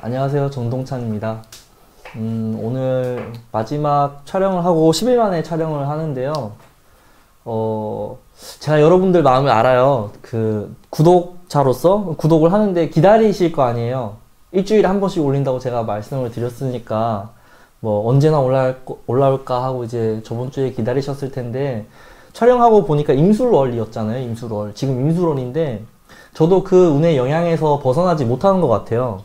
안녕하세요. 정동찬입니다. 오늘 마지막 촬영을 하고 10일 만에 촬영을 하는데요. 제가 여러분들 마음을 알아요. 그 구독자로서 구독을 하는데 기다리실 거 아니에요. 일주일에 한 번씩 올린다고 제가 말씀을 드렸으니까 뭐 언제나 올라올까 하고 이제 저번 주에 기다리셨을 텐데, 촬영하고 보니까 임술월이었잖아요. 임술월. 지금 임술월인데 저도 그 운의 영향에서 벗어나지 못하는 것 같아요.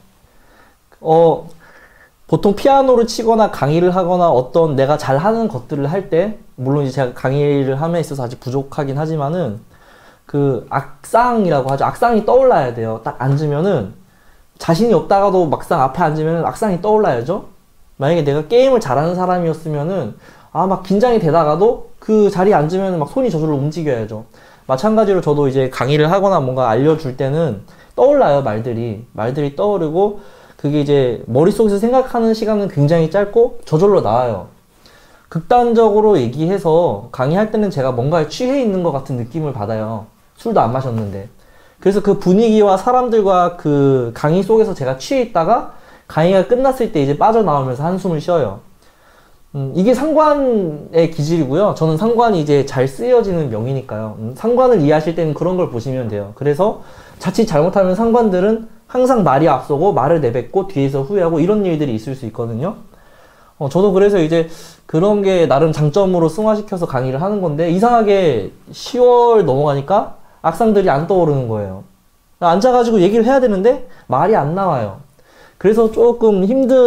보통 피아노를 치거나 강의를 하거나 어떤 내가 잘하는 것들을 할 때, 물론 이제 제가 강의를 함에 있어서 아직 부족하긴 하지만은, 그 악상이라고 하죠. 악상이 떠올라야 돼요. 딱 앉으면은 자신이 없다가도 막상 앞에 앉으면 악상이 떠올라야죠. 만약에 내가 게임을 잘하는 사람이었으면은 막 긴장이 되다가도 그 자리에 앉으면 막 손이 저절로 움직여야죠. 마찬가지로 저도 이제 강의를 하거나 뭔가 알려줄 때는 떠올라요. 말들이 떠오르고, 그게 이제 머릿속에서 생각하는 시간은 굉장히 짧고 저절로 나와요. 극단적으로 얘기해서 강의할 때는 제가 뭔가에 취해 있는 것 같은 느낌을 받아요. 술도 안 마셨는데. 그래서 그 분위기와 사람들과 그 강의 속에서 제가 취해 있다가 강의가 끝났을 때 이제 빠져나오면서 한숨을 쉬어요. 이게 상관의 기질이고요. 저는 상관이 이제 잘 쓰여지는 명이니까요. 상관을 이해하실 때는 그런 걸 보시면 돼요. 그래서 자칫 잘못하면 상관들은 항상 말이 앞서고 말을 내뱉고 뒤에서 후회하고 이런 일들이 있을 수 있거든요. 저도 그래서 이제 그런 게 나름 장점으로 승화시켜서 강의를 하는 건데, 이상하게 10월 넘어가니까 악상들이 안 떠오르는 거예요. 앉아가지고 얘기를 해야 되는데 말이 안 나와요. 그래서 조금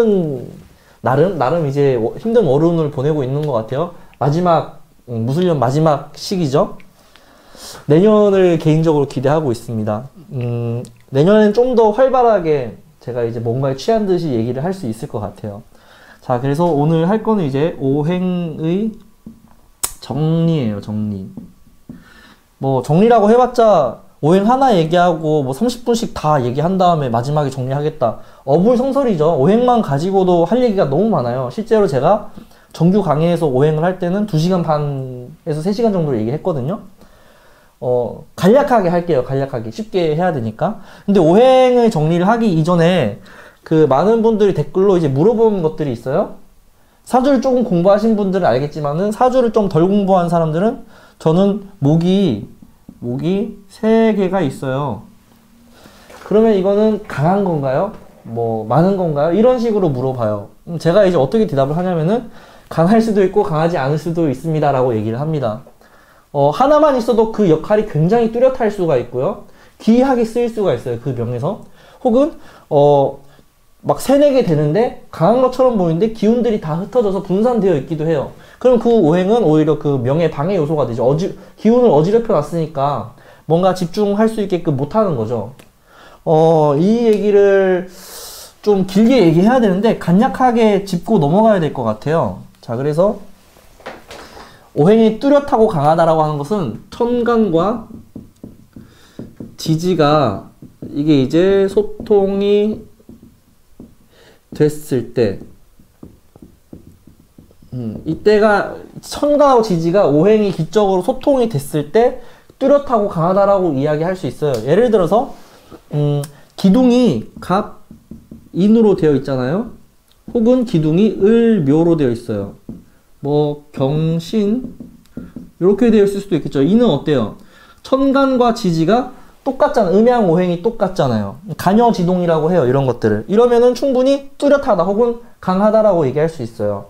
나름 이제 힘든 월운을 보내고 있는 것 같아요. 무술년 마지막 시기죠. 내년을 개인적으로 기대하고 있습니다. 내년엔 좀 더 활발하게 제가 이제 뭔가에 취한 듯이 얘기를 할 수 있을 것 같아요. 자, 그래서 오늘 할 거는 이제 오행의 정리예요. 정리. 뭐 정리라고 해봤자 오행 하나 얘기하고 뭐 30분씩 다 얘기한 다음에 마지막에 정리하겠다, 어불성설이죠. 오행만 가지고도 할 얘기가 너무 많아요. 실제로 제가 정규 강의에서 오행을 할 때는 2시간 반에서 3시간 정도 얘기했거든요. 간략하게 할게요. 간략하게. 쉽게 해야 되니까. 근데 오행을 정리를 하기 이전에 그 많은 분들이 댓글로 이제 물어보는 것들이 있어요. 사주를 조금 공부하신 분들은 알겠지만은, 사주를 좀 덜 공부한 사람들은, 저는 목이 3개가 있어요. 그러면 이거는 강한 건가요? 뭐 많은 건가요? 이런 식으로 물어봐요. 제가 이제 어떻게 대답을 하냐면은, 강할 수도 있고 강하지 않을 수도 있습니다 라고 얘기를 합니다. 하나만 있어도 그 역할이 굉장히 뚜렷할 수가 있고요. 기이하게 쓰일 수가 있어요. 그 명에서. 혹은 막 3, 4개 되는데 강한 것처럼 보이는데 기운들이 다 흩어져서 분산되어 있기도 해요. 그럼 그 오행은 오히려 그 명의 방해 요소가 되죠. 기운을 어지럽혀 놨으니까 뭔가 집중할 수 있게끔 못하는 거죠. 이 얘기를 좀 길게 얘기해야 되는데 간략하게 짚고 넘어가야 될 것 같아요. 자, 그래서 오행이 뚜렷하고 강하다라고 하는 것은 천간과 지지가 이게 이제 소통이 됐을 때, 이때가 천간하고 지지가 오행이 기적으로 소통이 됐을 때 뚜렷하고 강하다라고 이야기할 수 있어요. 예를 들어서 기둥이 갑인으로 되어 있잖아요. 혹은 기둥이 을묘로 되어 있어요. 뭐 경신 이렇게 되어 있을 수도 있겠죠. 이는 어때요? 천간과 지지가 똑같잖아요. 음양오행이 똑같잖아요. 간여지동이라고 해요. 이런 것들을. 이러면은 충분히 뚜렷하다 혹은 강하다라고 얘기할 수 있어요.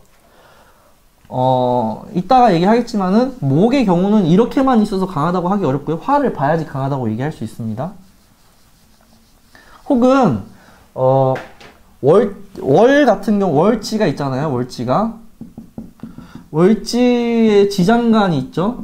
이따가 얘기하겠지만은 목의 경우는 이렇게만 있어서 강하다고 하기 어렵고요. 화를 봐야지 강하다고 얘기할 수 있습니다. 혹은 월 같은 경우 월지가 있잖아요. 월지에 지장간이 있죠.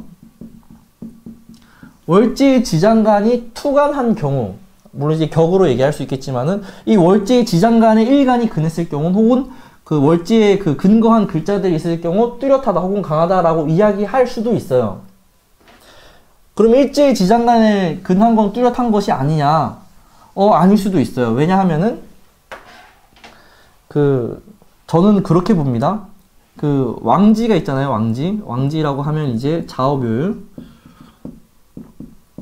월지의 지장간이 투간한 경우, 물론 이제 격으로 얘기할 수 있겠지만은, 이 월지의 지장간에 일간이 근했을 경우, 혹은 그 월지에 그 근거한 글자들이 있을 경우 뚜렷하다 혹은 강하다라고 이야기할 수도 있어요. 그럼 일지의 지장간에 근한 건 뚜렷한 것이 아니냐? 아닐 수도 있어요. 왜냐하면은 저는 그렇게 봅니다. 그 왕지가 있잖아요. 왕지라고 하면 이제 좌우묘율.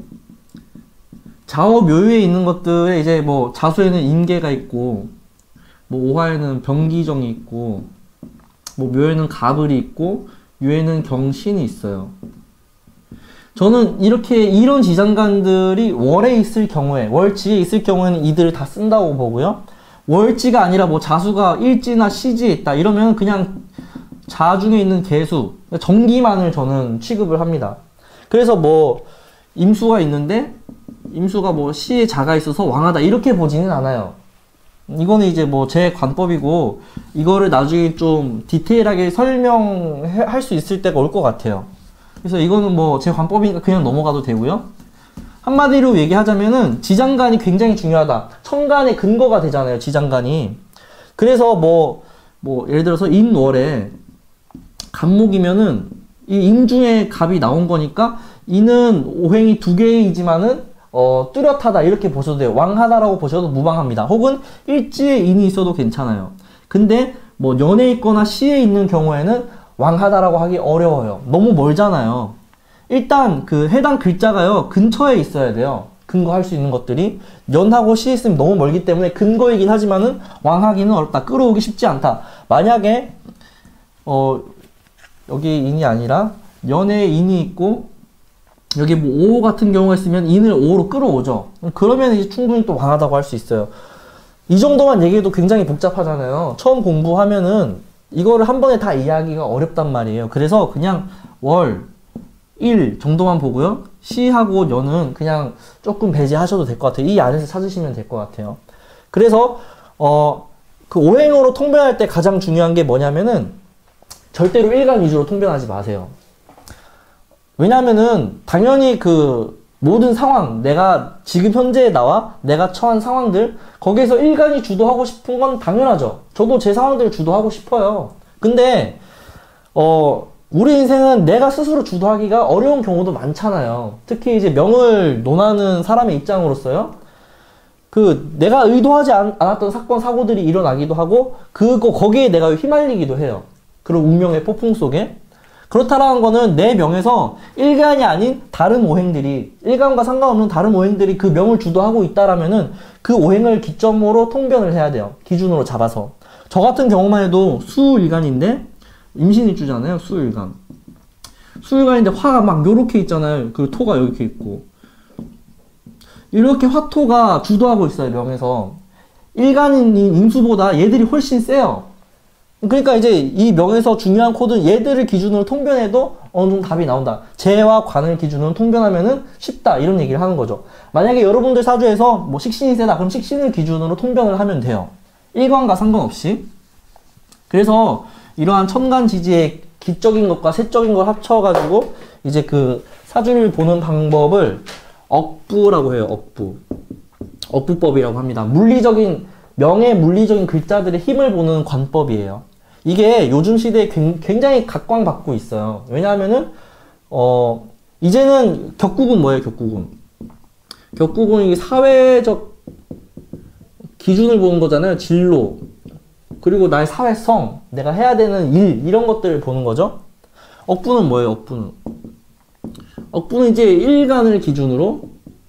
좌우 묘유에 있는 것들에 이제 뭐 자수에는 임계가 있고 뭐 오화에는 병기정이 있고, 뭐 묘에는 가불이 있고, 유에는 경신이 있어요. 저는 이런 지장간들이 월에 있을 경우에, 월지에 있을 경우에는 이들을 다 쓴다고 보고요. 월지가 아니라 뭐 자수가 일지나 시지에 있다 이러면 그냥 자중에 있는 개수, 정기만을 저는 취급을 합니다. 그래서 뭐 임수가 있는데 임수가 뭐 시에 자가 있어서 왕하다 이렇게 보지는 않아요. 이거는 이제 뭐 제 관법이고, 이거를 나중에 좀 디테일하게 설명할 수 있을 때가 올 것 같아요. 그래서 이거는 뭐 제 관법이니까 그냥 넘어가도 되고요. 한마디로 얘기하자면은 지장간이 굉장히 중요하다. 천간의 근거가 되잖아요, 지장간이. 그래서 뭐 예를 들어서 인월에 간목이면은 이 임중에 갑이 나온 거니까 이는 오행이 두 개이지만은 뚜렷하다 이렇게 보셔도 돼요. 왕하다라고 보셔도 무방합니다. 혹은 일지에 인이 있어도 괜찮아요. 근데 뭐 연에 있거나 시에 있는 경우에는 왕하다라고 하기 어려워요. 너무 멀잖아요. 일단 그 해당 글자가요, 근처에 있어야 돼요. 근거할 수 있는 것들이. 연하고 시 있으면 너무 멀기 때문에 근거이긴 하지만은 왕하기는 어렵다. 끌어오기 쉽지 않다. 만약에 여기 인이 아니라 연에 인이 있고 여기 뭐 5호 같은 경우가 있으면 인을 5호로 끌어오죠. 그러면 이제 충분히 또 왕하다고 할 수 있어요. 이 정도만 얘기해도 굉장히 복잡하잖아요. 처음 공부하면은 이거를 한 번에 다 이해하기가 어렵단 말이에요. 그래서 그냥 월, 일 정도만 보고요. 시하고 연은 그냥 조금 배제하셔도 될 것 같아요. 이 안에서 찾으시면 될 것 같아요. 그래서 그 오행으로 통변할 때 가장 중요한 게 뭐냐면은 절대로 일간 위주로 통변하지 마세요. 왜냐면은 당연히 그 모든 상황, 내가 지금 현재에 나와 내가 처한 상황들, 거기에서 일간이 주도하고 싶은 건 당연하죠. 저도 제 상황들을 주도하고 싶어요. 근데 우리 인생은 내가 스스로 주도하기가 어려운 경우도 많잖아요. 특히 이제 명을 논하는 사람의 입장으로서요. 그 내가 의도하지 않았던 사건 사고들이 일어나기도 하고 거기에 내가 휘말리기도 해요. 그런 운명의 폭풍 속에. 그렇다라는 거는 내 명에서 일간이 아닌 다른 오행들이, 일간과 상관없는 다른 오행들이 그 명을 주도하고 있다라면은 그 오행을 기점으로 통변을 해야 돼요. 기준으로 잡아서. 저 같은 경우만 해도 수일간인데 임신일주잖아요. 수일간. 수일간인데 화가 막 요렇게 있잖아요. 그 토가 이렇게 있고. 이렇게 화토가 주도하고 있어요. 명에서. 일간인 임수보다 얘들이 훨씬 세요. 그러니까 이제 이 명에서 중요한 코드는 얘들을 기준으로 통변해도 어느 정도 답이 나온다. 재와 관을 기준으로 통변하면은 쉽다. 이런 얘기를 하는 거죠. 만약에 여러분들 사주에서 뭐 식신이 세다. 그럼 식신을 기준으로 통변을 하면 돼요. 일관과 상관없이. 그래서 이러한 천간지지의 기적인 것과 세적인 걸 합쳐가지고 이제 그 사주를 보는 방법을 억부라고 해요. 억부. 억부법이라고 합니다. 명의 물리적인 글자들의 힘을 보는 관법이에요. 이게 요즘 시대에 굉장히 각광받고 있어요. 왜냐하면은 이제는 격국은 뭐예요? 격국은 이게 사회적 기준을 보는 거잖아요. 진로, 그리고 나의 사회성, 내가 해야 되는 일, 이런 것들을 보는 거죠. 억부는 뭐예요? 억부는 이제 일간 기준으로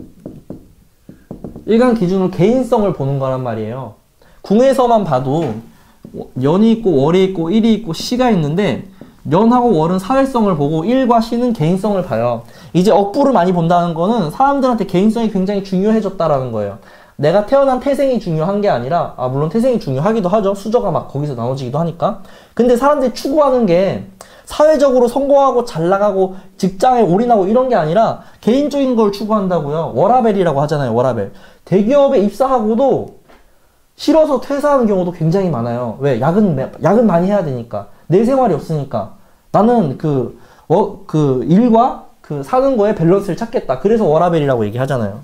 개인성을 보는 거란 말이에요. 궁에서만 봐도 연이 있고 월이 있고 일이 있고 시가 있는데 연하고 월은 사회성을 보고 일과 시는 개인성을 봐요. 이제 억부를 많이 본다는 거는 사람들한테 개인성이 굉장히 중요해졌다라는 거예요. 내가 태어난 태생이 중요한 게 아니라, 물론 태생이 중요하기도 하죠. 수저가 막 거기서 나눠지기도 하니까. 근데 사람들이 추구하는 게 사회적으로 성공하고 잘 나가고 직장에 올인하고 이런 게 아니라 개인적인 걸 추구한다고요. 워라벨이라고 하잖아요. 워라벨. 대기업에 입사하고도 싫어서 퇴사하는 경우도 굉장히 많아요. 왜? 야근 많이 해야 되니까. 내 생활이 없으니까. 나는 그 일과 그 사는 거에 밸런스를 찾겠다. 그래서 워라벨이라고 얘기하잖아요.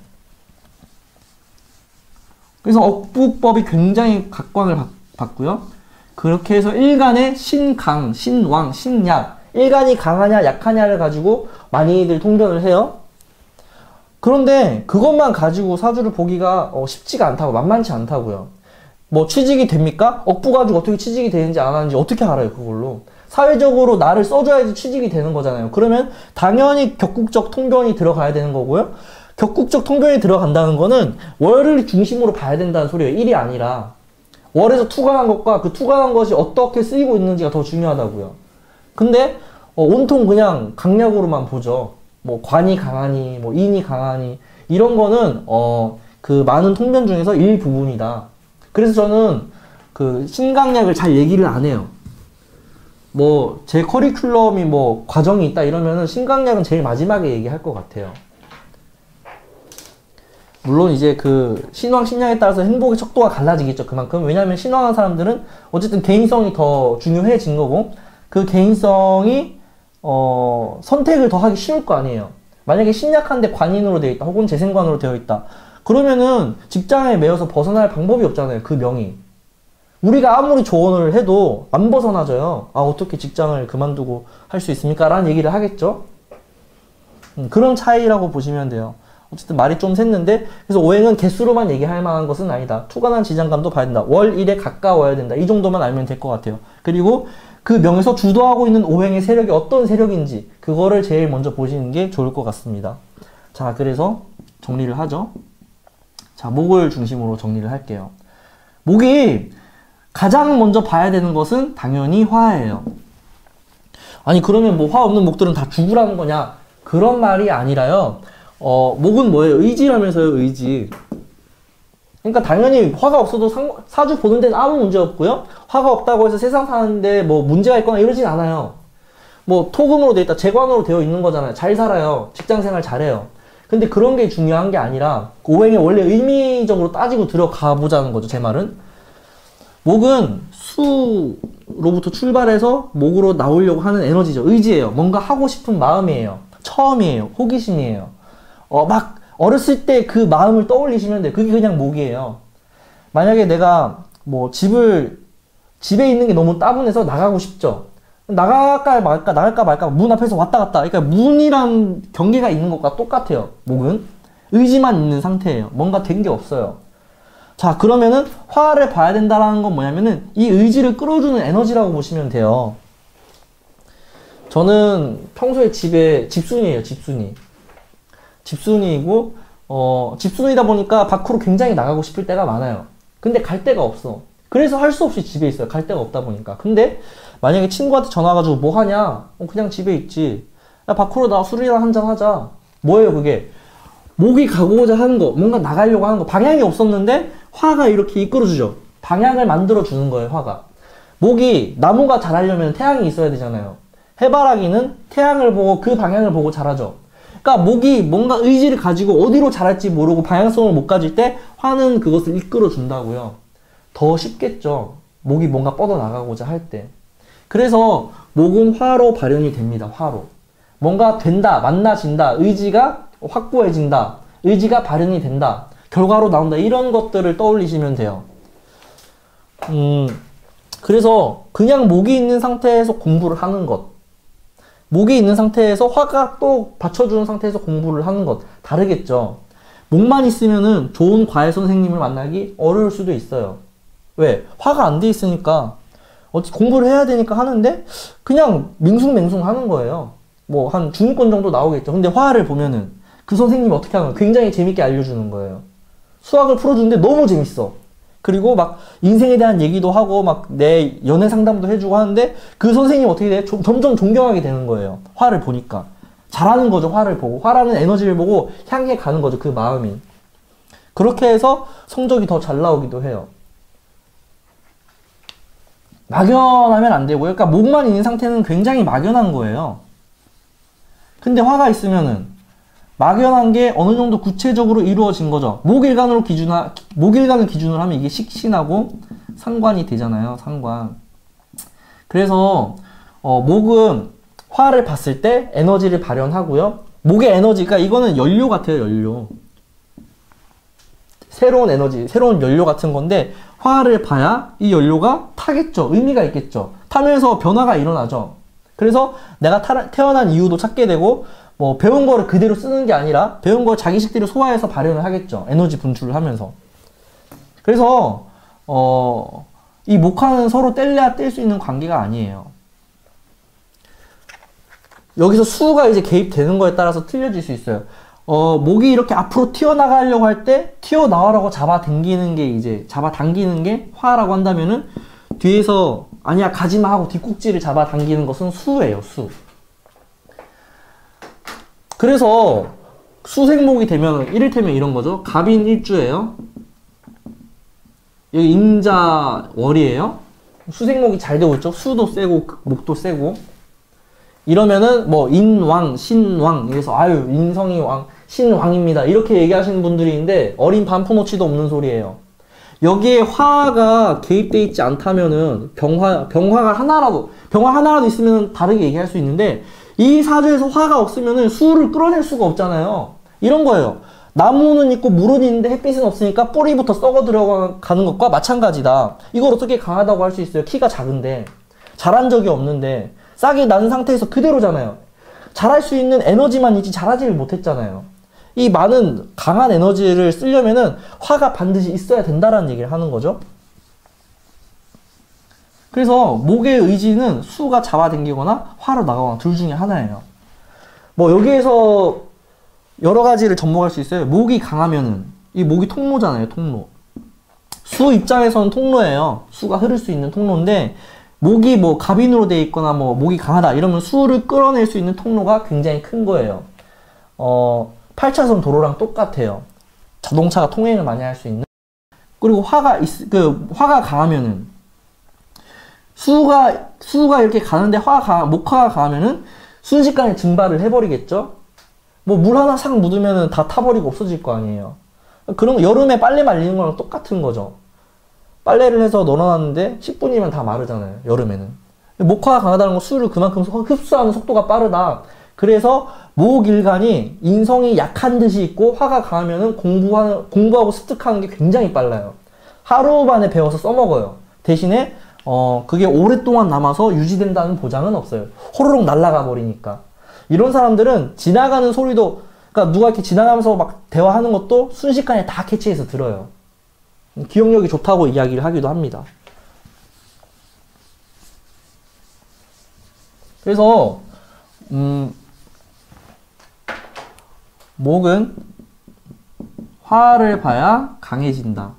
그래서 억부법이 굉장히 각광을 받고요. 그렇게 해서 일간의 신강, 신왕, 신약, 일간이 강하냐 약하냐를 가지고 많이들 통변을 해요. 그런데 그것만 가지고 사주를 보기가 쉽지가 않다고, 만만치 않다고요. 뭐 취직이 됩니까? 억부 가지고 어떻게 취직이 되는지 안 하는지 어떻게 알아요, 그걸로. 사회적으로 나를 써줘야지 취직이 되는 거잖아요. 그러면 당연히 격국적 통변이 들어가야 되는 거고요. 격국적 통변이 들어간다는 거는 월을 중심으로 봐야 된다는 소리예요. 일이 아니라. 월에서 투관한 것과 그 투관한 것이 어떻게 쓰이고 있는지가 더 중요하다고요. 근데 온통 그냥 강약으로만 보죠. 뭐 관이 강하니 뭐 인이 강하니 이런 거는 그 많은 통변 중에서 일부분이다. 그래서 저는 그 신강약을 잘 얘기를 안 해요. 뭐 제 커리큘럼이 뭐 과정이 있다 이러면은 신강약은 제일 마지막에 얘기할 것 같아요. 물론 이제 그 신왕 신약에 따라서 행복의 척도가 갈라지겠죠. 그만큼. 왜냐하면 신왕한 사람들은 어쨌든 개인성이 더 중요해진 거고 그 개인성이 선택을 더 하기 쉬울 거 아니에요. 만약에 신약한데 관인으로 되어 있다 혹은 재생관으로 되어 있다 그러면은 직장에 매여서 벗어날 방법이 없잖아요. 그 명이. 우리가 아무리 조언을 해도 안 벗어나져요. 아 어떻게 직장을 그만두고 할 수 있습니까? 라는 얘기를 하겠죠. 그런 차이라고 보시면 돼요. 어쨌든 말이 좀 샜는데 그래서 오행은 개수로만 얘기할 만한 것은 아니다. 투관한 지장간도 봐야 된다. 월 1에 가까워야 된다. 이 정도만 알면 될 것 같아요. 그리고 그 명에서 주도하고 있는 오행의 세력이 어떤 세력인지 그거를 제일 먼저 보시는 게 좋을 것 같습니다. 자, 그래서 정리를 하죠. 자, 목을 중심으로 정리를 할게요. 목이 가장 먼저 봐야 되는 것은 당연히 화예요. 아니 그러면 뭐 화 없는 목들은 다 죽으라는 거냐? 그런 말이 아니라요. 목은 뭐예요? 의지라면서요, 의지. 그러니까 당연히 화가 없어도 사주 보는 데는 아무 문제 없고요. 화가 없다고 해서 세상 사는데 뭐 문제가 있거나 이러진 않아요. 뭐 토금으로 되어 있다, 재관으로 되어 있는 거잖아요. 잘 살아요. 직장생활 잘해요. 근데 그런 게 중요한 게 아니라 오행에 원래 의미적으로 따지고 들어가 보자는 거죠. 제 말은. 목은 수로부터 출발해서 목으로 나오려고 하는 에너지죠. 의지예요. 뭔가 하고 싶은 마음이에요. 처음이에요. 호기심이에요. 막 어렸을 때 그 마음을 떠올리시면 돼요. 그게 그냥 목이에요. 만약에 내가 뭐 집에 있는 게 너무 따분해서 나가고 싶죠. 나갈까 말까 문 앞에서 왔다 갔다. 그러니까 문이란 경계가 있는 것과 똑같아요. 목은 의지만 있는 상태예요. 뭔가 된 게 없어요. 자, 그러면은 화를 봐야 된다라는 건 뭐냐면은 이 의지를 끌어주는 에너지라고 보시면 돼요. 저는 평소에 집에 집순이에요. 집순이이고 집순이다 보니까 밖으로 굉장히 나가고 싶을 때가 많아요. 근데 갈 데가 없어. 그래서 할 수 없이 집에 있어요. 갈 데가 없다 보니까. 근데 만약에 친구한테 전화 와가지고 뭐 하냐? 그냥 집에 있지. 야, 밖으로 나와 술이나 한잔 하자. 뭐예요 그게? 목이 가고자 하는 거, 뭔가 나가려고 하는 거. 방향이 없었는데 화가 이렇게 이끌어주죠. 방향을 만들어주는 거예요. 화가. 목이 나무가 자라려면 태양이 있어야 되잖아요. 해바라기는 태양을 보고 그 방향을 보고 자라죠. 그러니까 목이 뭔가 의지를 가지고 어디로 자랄지 모르고 방향성을 못 가질 때 화는 그것을 이끌어 준다고요. 더 쉽겠죠. 목이 뭔가 뻗어나가고자 할 때. 그래서 목은 화로 발현이 됩니다. 화로. 뭔가 된다, 만나진다, 의지가 확고해진다, 의지가 발현이 된다, 결과로 나온다, 이런 것들을 떠올리시면 돼요. 그래서 그냥 목이 있는 상태에서 공부를 하는 것, 목이 있는 상태에서 화가 또 받쳐주는 상태에서 공부를 하는 것 다르겠죠. 목만 있으면은 좋은 과외 선생님을 만나기 어려울 수도 있어요. 왜? 화가 안 돼 있으니까 공부를 해야 되니까 하는데 그냥 맹숭맹숭 하는 거예요. 뭐 한 중위권 정도 나오겠죠. 근데 화를 보면은 그 선생님이 어떻게 하면 굉장히 재밌게 알려주는 거예요. 수학을 풀어주는데 너무 재밌어. 그리고 막 인생에 대한 얘기도 하고 막 내 연애 상담도 해주고 하는데 그 선생님이 어떻게 돼? 점점 존경하게 되는 거예요. 화를 보니까. 잘하는 거죠. 화를 보고. 화라는 에너지를 보고 향해 가는 거죠. 그 마음이. 그렇게 해서 성적이 더 잘 나오기도 해요. 막연하면 안 되고요. 그러니까 목만 있는 상태는 굉장히 막연한 거예요. 근데 화가 있으면은 막연한 게 어느 정도 구체적으로 이루어진 거죠. 목일간을 기준으로 하면 이게 식신하고 상관이 되잖아요. 상관. 그래서 목은 화를 봤을 때 에너지를 발현하고요. 목의 에너지가 이거는 연료 같아요. 연료. 새로운 에너지, 새로운 연료 같은 건데 화를 봐야 이 연료가 타겠죠. 의미가 있겠죠. 타면서 변화가 일어나죠. 그래서 내가 태어난 이유도 찾게 되고 뭐 배운 거를 그대로 쓰는 게 아니라 배운 걸 자기식대로 소화해서 발현을 하겠죠. 에너지 분출을 하면서. 그래서 이 목화는 서로 뗄래야 뗄 수 있는 관계가 아니에요. 여기서 수가 이제 개입되는 거에 따라서 틀려질 수 있어요. 목이 이렇게 앞으로 튀어나가려고 할 때 튀어나와라고 잡아당기는 게 이제 잡아당기는 게 화라고 한다면은 뒤에서 아니야 가지마 하고 뒷꼭지를 잡아당기는 것은 수예요. 수. 그래서 수생목이 되면 이를테면 이런 거죠. 갑인일주예요. 여기 임자월이에요. 수생목이 잘 되고 있죠. 수도 세고 목도 세고. 이러면은 뭐 인왕, 신왕 이래서 아유 인성이 왕, 신왕입니다 이렇게 얘기하시는 분들이 있는데 어린 반포노치도 없는 소리예요. 여기에 화가 개입되어 있지 않다면은 병화 하나라도 있으면 다르게 얘기할 수 있는데 이 사주에서 화가 없으면은 수를 끌어낼 수가 없잖아요. 이런 거예요. 나무는 있고 물은 있는데 햇빛은 없으니까 뿌리부터 썩어 들어가는 것과 마찬가지다. 이걸 어떻게 강하다고 할 수 있어요? 키가 작은데 자란 적이 없는데 싹이 난 상태에서 그대로잖아요. 자랄 수 있는 에너지만 있지 자라지를 못했잖아요. 이 많은 강한 에너지를 쓰려면은 화가 반드시 있어야 된다라는 얘기를 하는 거죠. 그래서 목의 의지는 수가 잡아당기거나 화로 나가거나 둘 중에 하나예요. 뭐 여기에서 여러 가지를 접목할 수 있어요. 목이 강하면은 이 목이 통로잖아요. 통로. 수 입장에서는 통로예요. 수가 흐를 수 있는 통로인데 목이 뭐 갑인으로 돼 있거나 뭐 목이 강하다 이러면 수를 끌어낼 수 있는 통로가 굉장히 큰 거예요. 8차선 도로랑 똑같아요. 자동차가 통행을 많이 할 수 있는. 그리고 화가 강하면은 수가 이렇게 가는데 목화가 강하면은 순식간에 증발을 해버리겠죠? 뭐 물 하나 싹 묻으면은 다 타버리고 없어질 거 아니에요. 그럼 여름에 빨래 말리는 거랑 똑같은 거죠. 빨래를 해서 넣어놨는데 10분이면 다 마르잖아요. 여름에는. 목화가 강하다는 건 수를 그만큼 흡수하는 속도가 빠르다. 그래서 목일간이 인성이 약한 듯이 있고 화가 강하면은 공부하고 습득하는 게 굉장히 빨라요. 하루 만에 배워서 써먹어요. 대신에 그게 오랫동안 남아서 유지된다는 보장은 없어요. 호로록 날아가 버리니까. 이런 사람들은 지나가는 소리도, 그러니까 누가 이렇게 지나가면서 막 대화하는 것도 순식간에 다 캐치해서 들어요. 기억력이 좋다고 이야기를 하기도 합니다. 그래서 목은 화를 봐야 강해진다.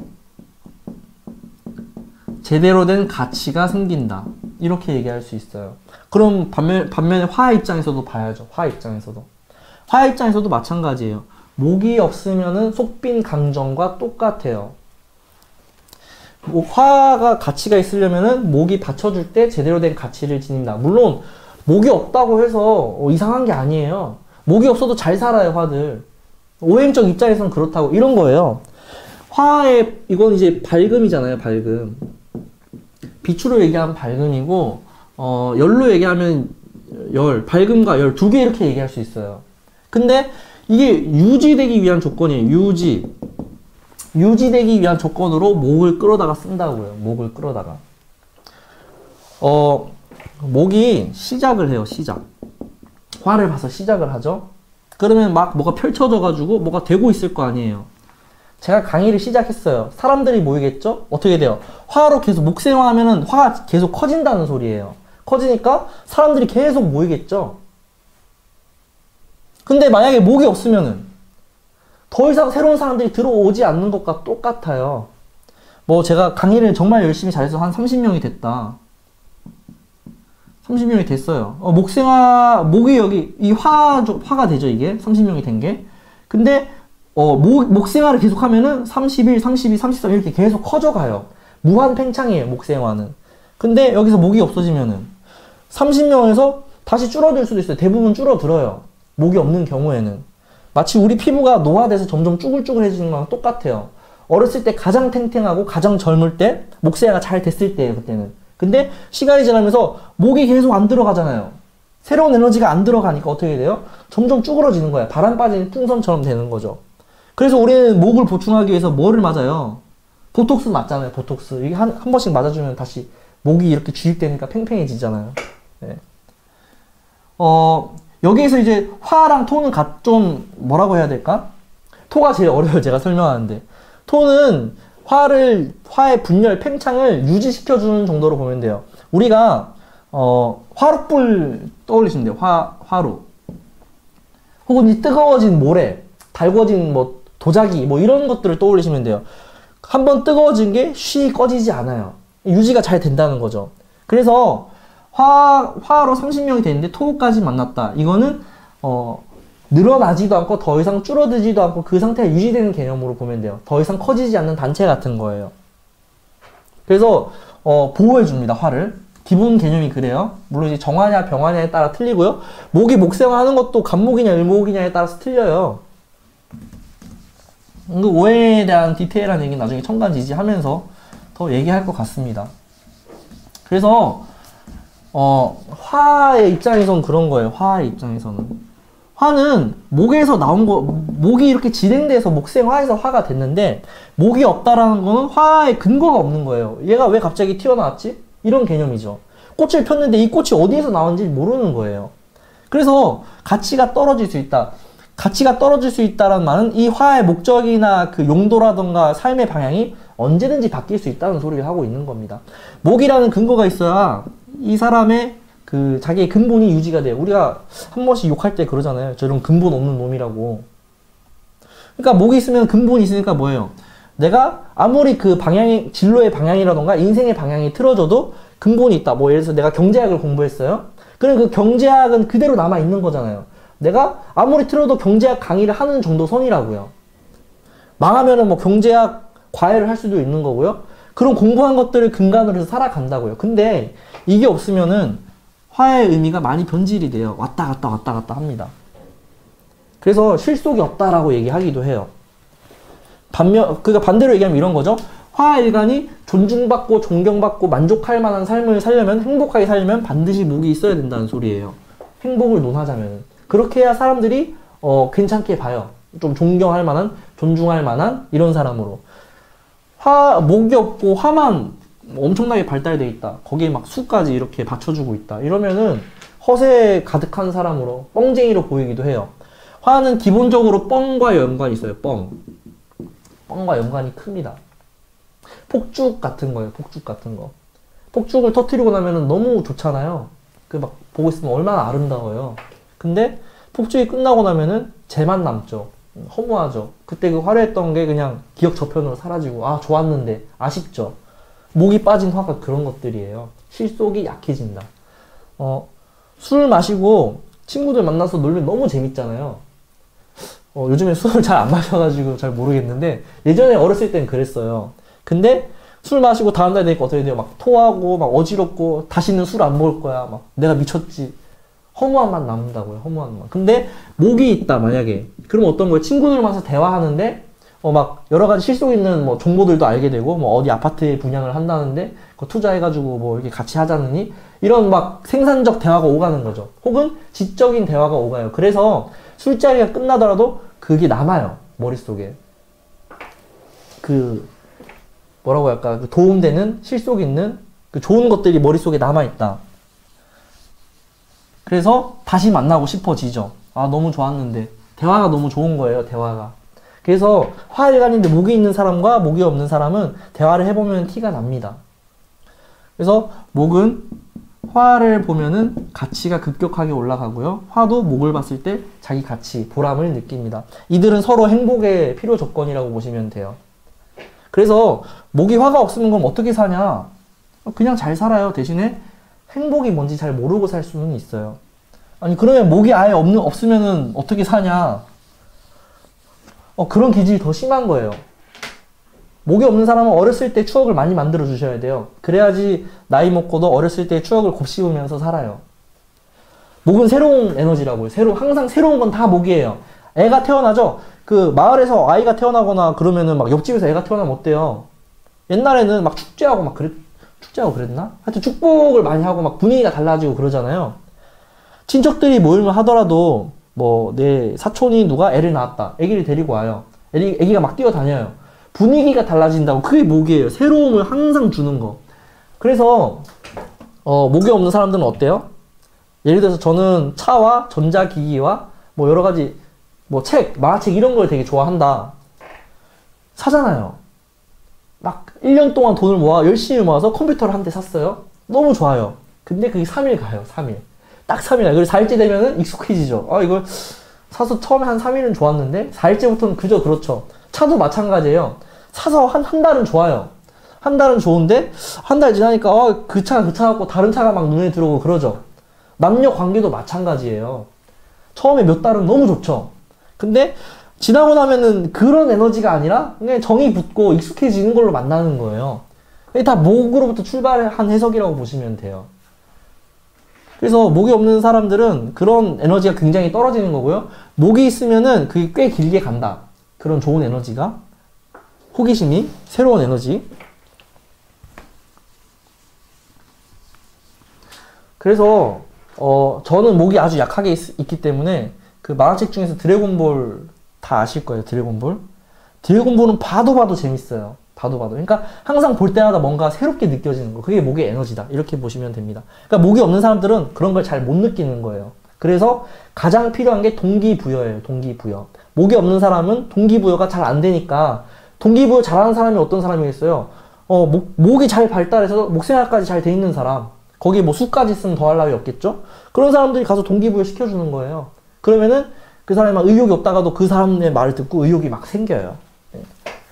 제대로 된 가치가 생긴다. 이렇게 얘기할 수 있어요. 그럼 반면에 화 입장에서도 봐야죠. 화 입장에서도 마찬가지예요. 목이 없으면은 속빈 강정과 똑같아요. 화가 가치가 있으려면은 목이 받쳐줄 때 제대로 된 가치를 지닌다. 물론 목이 없다고 해서 이상한 게 아니에요. 목이 없어도 잘 살아요, 화들. 오행적 입장에서는 그렇다고 이런 거예요. 이건 이제 밝음이잖아요, 밝음. 비추로 얘기하면 밝음이고 열로 얘기하면 밝음과 열 두 개 이렇게 얘기할 수 있어요. 근데 이게 유지되기 위한 조건이에요. 유지되기 위한 조건으로 목을 끌어다가 쓴다고요. 목을 끌어다가. 목이 시작을 해요. 화를 봐서 시작을 하죠. 그러면 막 뭐가 펼쳐져가지고 뭐가 되고 있을 거 아니에요. 제가 강의를 시작했어요. 사람들이 모이겠죠? 어떻게 돼요? 화로 계속 목생화하면은 화가 계속 커진다는 소리예요. 커지니까 사람들이 계속 모이겠죠? 근데 만약에 목이 없으면은 더 이상 새로운 사람들이 들어오지 않는 것과 똑같아요. 뭐 제가 강의를 정말 열심히 잘해서 한 30명이 됐다. 30명이 됐어요. 목이 여기 이 화가 되죠, 이게. 30명이 된 게. 근데 목생화를 계속하면은 31, 32, 33 이렇게 계속 커져가요. 무한 팽창이에요, 목생화는. 근데 여기서 목이 없어지면은 30명에서 다시 줄어들 수도 있어요. 대부분 줄어들어요. 목이 없는 경우에는. 마치 우리 피부가 노화돼서 점점 쭈글쭈글해지는 거랑 똑같아요. 어렸을 때 가장 탱탱하고 가장 젊을 때 목생화가 잘 됐을 때예요, 그때는. 근데 시간이 지나면서 목이 계속 안 들어가잖아요. 새로운 에너지가 안 들어가니까 어떻게 돼요? 점점 쭈그러지는 거야. 바람 빠진 풍선처럼 되는 거죠. 그래서 우리는 목을 보충하기 위해서 뭐를 맞아요? 보톡스 맞잖아요, 보톡스. 이게 한 번씩 맞아주면 다시 목이 이렇게 주입되니까 팽팽해지잖아요. 네. 여기에서 이제 화랑 토는 좀 뭐라고 해야 될까? 토가 제일 어려워요, 제가 설명하는데. 토는 화의 분열, 팽창을 유지시켜주는 정도로 보면 돼요. 우리가 화롯불 떠올리시면 돼요. 화로. 혹은 이 뜨거워진 모래, 달궈진 뭐 도자기 뭐 이런 것들을 떠올리시면 돼요. 한번 뜨거워진 게 쉬 꺼지지 않아요. 유지가 잘 된다는 거죠. 그래서 화로 30명이 되는데 토까지 만났다. 이거는 늘어나지도 않고 더 이상 줄어들지도 않고 그 상태가 유지되는 개념으로 보면 돼요. 더 이상 커지지 않는 단체 같은 거예요. 그래서 보호해 줍니다. 화를. 기본 개념이 그래요. 물론 이제 정화냐 병화냐에 따라 틀리고요. 목이 목생화하는 것도 간목이냐 을목이냐에 따라서 틀려요. 그 오해에 대한 디테일한 얘기는 나중에 첨가지지하면서 더 얘기할 것 같습니다. 그래서 화의 입장에서는 그런 거예요. 화의 입장에서는 화는 목에서 나온 거, 목이 이렇게 진행돼서 목생화해서 화가 됐는데 목이 없다라는 거는 화의 근거가 없는 거예요. 얘가 왜 갑자기 튀어나왔지? 이런 개념이죠. 꽃을 폈는데 이 꽃이 어디에서 나온지 모르는 거예요. 그래서 가치가 떨어질 수 있다. 가치가 떨어질 수 있다는 말은 이 화의 목적이나 그 용도라던가 삶의 방향이 언제든지 바뀔 수 있다는 소리를 하고 있는 겁니다. 목이라는 근거가 있어야 이 사람의 그 자기의 근본이 유지가 돼요. 우리가 한 번씩 욕할 때 그러잖아요. 저런 근본 없는 놈이라고. 그러니까 목이 있으면 근본이 있으니까 뭐예요? 내가 아무리 그 방향이, 진로의 방향이라던가 인생의 방향이 틀어져도 근본이 있다. 뭐 예를 들어서 내가 경제학을 공부했어요. 그럼 그 경제학은 그대로 남아 있는 거잖아요. 내가 아무리 틀어도 경제학 강의를 하는 정도 선이라고요. 망하면은 뭐 경제학 과외를 할 수도 있는 거고요. 그런 공부한 것들을 근간으로 해서 살아간다고요. 근데 이게 없으면은 화의 의미가 많이 변질이 돼요. 왔다 갔다 왔다 갔다 합니다. 그래서 실속이 없다라고 얘기하기도 해요. 그러니까 반대로 얘기하면 이런 거죠. 화일간이 존중받고 존경받고 만족할 만한 삶을 살려면, 행복하게 살려면 반드시 목이 있어야 된다는 소리예요. 행복을 논하자면. 그렇게 해야 사람들이 괜찮게 봐요. 좀 존경할 만한, 존중할 만한 이런 사람으로. 목이 없고 화만 엄청나게 발달되어 있다. 거기에 막 수까지 이렇게 받쳐주고 있다. 이러면은 허세 가득한 사람으로 뻥쟁이로 보이기도 해요. 화는 기본적으로 뻥과 연관이 있어요. 뻥과 연관이 큽니다. 폭죽 같은 거예요. 폭죽 같은 거. 폭죽을 터뜨리고 나면은 너무 좋잖아요. 그 막 보고 있으면 얼마나 아름다워요. 근데 폭죽이 끝나고 나면은 재만 남죠. 허무하죠. 그때 그 화려했던 게 그냥 기억 저편으로 사라지고, 아, 좋았는데 아쉽죠. 목이 빠진 화가 그런 것들이에요. 실속이 약해진다. 술 마시고 친구들 만나서 놀면 너무 재밌잖아요. 요즘에 술을 잘 안 마셔가지고 잘 모르겠는데 예전에 어렸을 땐 그랬어요. 근데 술 마시고 다음날 되니까 어떻게 돼요? 막 토하고 막 어지럽고 다시는 술 안 먹을 거야. 막 내가 미쳤지. 허무한 맛 남는다고요. 허무한 맛. 근데 목이 있다 만약에. 그럼 어떤 거예요? 친구들 만나서 대화하는데 막 여러 가지 실속 있는 뭐 정보들도 알게 되고 뭐 어디 아파트에 분양을 한다는데 그거 투자해가지고 뭐 이렇게 같이 하자느니 이런 막 생산적 대화가 오가는 거죠. 혹은 지적인 대화가 오가요. 그래서 술자리가 끝나더라도 그게 남아요. 머릿속에. 그 뭐라고 할까? 그 도움되는 실속 있는 그 좋은 것들이 머릿속에 남아있다. 그래서 다시 만나고 싶어지죠. 아, 너무 좋았는데. 대화가 너무 좋은 거예요. 대화가. 그래서 화일간인데 목이 있는 사람과 목이 없는 사람은 대화를 해보면 티가 납니다. 그래서 목은 화를 보면은 가치가 급격하게 올라가고요. 화도 목을 봤을 때 자기 가치, 보람을 느낍니다. 이들은 서로 행복의 필요 조건이라고 보시면 돼요. 그래서 목이 화가 없으면 그럼 어떻게 사냐? 그냥 잘 살아요. 대신에 행복이 뭔지 잘 모르고 살 수는 있어요. 아니 그러면 목이 아예 없으면은 어떻게 사냐? 그런 기질이 더 심한 거예요. 목이 없는 사람은 어렸을 때 추억을 많이 만들어 주셔야 돼요. 그래야지 나이 먹고도 어렸을 때 추억을 곱씹으면서 살아요. 목은 새로운 에너지라고요. 항상 새로운 건 다 목이에요. 애가 태어나죠? 그 마을에서 아이가 태어나거나 그러면은 막 옆집에서 애가 태어나면 어때요? 옛날에는 막 축제하고 그랬나? 하여튼 축복을 많이 하고 막 분위기가 달라지고 그러잖아요. 친척들이 모이면 하더라도 뭐 내 사촌이 누가 애를 낳았다. 애기를 데리고 와요. 애기가 막 뛰어다녀요. 분위기가 달라진다고. 그게 목이에요. 새로움을 항상 주는 거. 그래서 목이 없는 사람들은 어때요? 예를 들어서 저는 차와 전자기기와 뭐 여러 가지 뭐 책, 만화책 이런 걸 되게 좋아한다. 사잖아요. 막 1년 동안 돈을 열심히 모아서 컴퓨터를 한 대 샀어요. 너무 좋아요. 근데 그게 3일 가요. 3일. 딱 3일 가요. 그래서 4일째 되면은 익숙해지죠. 이걸 사서 처음에 한 3일은 좋았는데 4일째부터는 그저 그렇죠. 차도 마찬가지예요. 사서 한 달은 좋아요. 한 달은 좋은데 한 달 지나니까 그 차가 같고 다른 차가 막 눈에 들어오고 그러죠. 남녀 관계도 마찬가지예요. 처음에 몇 달은 너무 좋죠. 근데 지나고 나면은 그런 에너지가 아니라 그냥 정이 붙고 익숙해지는 걸로 만나는 거예요. 이게 다 목으로부터 출발한 해석이라고 보시면 돼요. 그래서 목이 없는 사람들은 그런 에너지가 굉장히 떨어지는 거고요. 목이 있으면은 그게 꽤 길게 간다. 그런 좋은 에너지가. 호기심이, 새로운 에너지. 그래서 저는 목이 아주 약하게 있기 때문에 그 만화책 중에서 드래곤볼 다 아실 거예요. 드래곤볼. 드래곤볼은 봐도 재밌어요. 봐도. 그러니까 항상 볼 때마다 뭔가 새롭게 느껴지는 거. 그게 목의 에너지다. 이렇게 보시면 됩니다. 그러니까 목이 없는 사람들은 그런 걸 잘 못 느끼는 거예요. 그래서 가장 필요한 게 동기부여예요. 동기부여. 목이 없는 사람은 동기부여가 잘 안 되니까 동기부여 잘하는 사람이 어떤 사람이겠어요? 목이 잘 발달해서 목생활까지 잘 돼 있는 사람. 거기에 뭐 수까지 있으면 더할 나위 없겠죠? 그런 사람들이 가서 동기부여 시켜주는 거예요. 그러면은 그 사람이 막 의욕이 없다가도 그 사람의 말을 듣고 의욕이 막 생겨요. 네.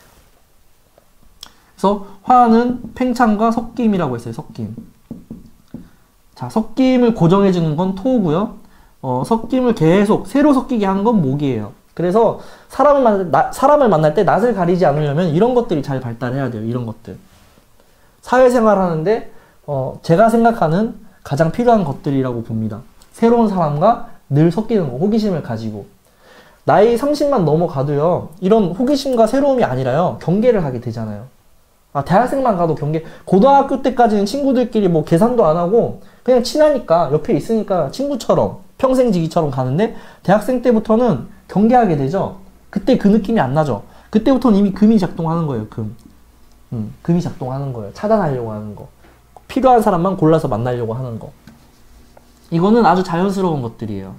그래서 화는 팽창과 섞임이라고 했어요. 섞임. 자, 섞임을 고정해주는 건 토고요. 섞임을 계속 새로 섞이게 하는 건 목이에요. 그래서 사람을 만날 때 낯을 가리지 않으려면 이런 것들이 잘 발달해야 돼요. 이런 것들. 사회생활 하는데 제가 생각하는 가장 필요한 것들이라고 봅니다. 새로운 사람과 늘 섞이는 거, 호기심을 가지고. 나이 30만 넘어가도요, 이런 호기심과 새로움이 아니라요, 경계를 하게 되잖아요. 대학생만 가도 고등학교 때까지는 친구들끼리 뭐 계산도 안 하고, 그냥 친하니까, 옆에 있으니까 친구처럼, 평생지기처럼 가는데, 대학생 때부터는 경계하게 되죠? 그때 그 느낌이 안 나죠? 그때부터는 이미 금이 작동하는 거예요, 금. 금이 작동하는 거예요. 차단하려고 하는 거. 필요한 사람만 골라서 만나려고 하는 거. 이거는 아주 자연스러운 것들이에요.